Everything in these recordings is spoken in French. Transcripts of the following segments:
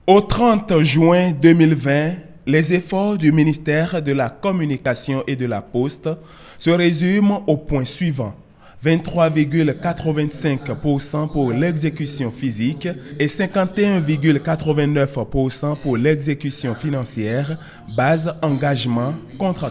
Au 30 juin 2020, les efforts du ministère de la Communication et de la Poste se résument au point suivant. 23,85% pour l'exécution physique et 51,89% pour l'exécution financière, base engagement, contre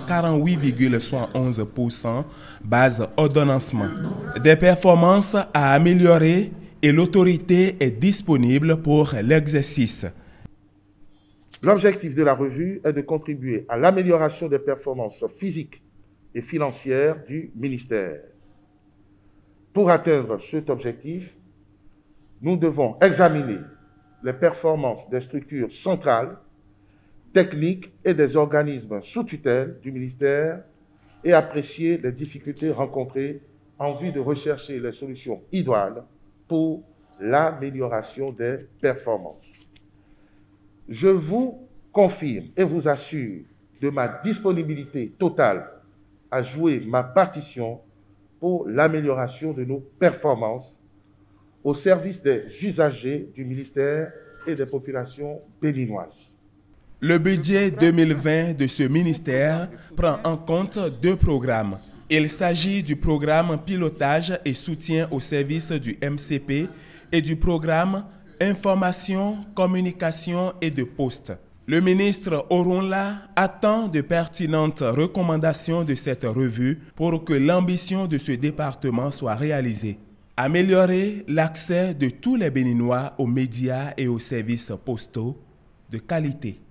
48,71% base ordonnancement. Des performances à améliorer et l'autorité est disponible pour l'exercice. L'objectif de la revue est de contribuer à l'amélioration des performances physiques et financières du ministère. Pour atteindre cet objectif, nous devons examiner les performances des structures centrales, techniques et des organismes sous tutelle du ministère et apprécier les difficultés rencontrées en vue de rechercher les solutions idoines pour l'amélioration des performances. Je vous confirme et vous assure de ma disponibilité totale à jouer ma partition pour l'amélioration de nos performances au service des usagers du ministère et des populations béninoises. Le budget 2020 de ce ministère prend en compte deux programmes. Il s'agit du programme Pilotage et soutien au service du MCP et du programme Information, communication et de poste. Le ministre Orunla attend de pertinentes recommandations de cette revue pour que l'ambition de ce département soit réalisée. Améliorer l'accès de tous les Béninois aux médias et aux services postaux de qualité.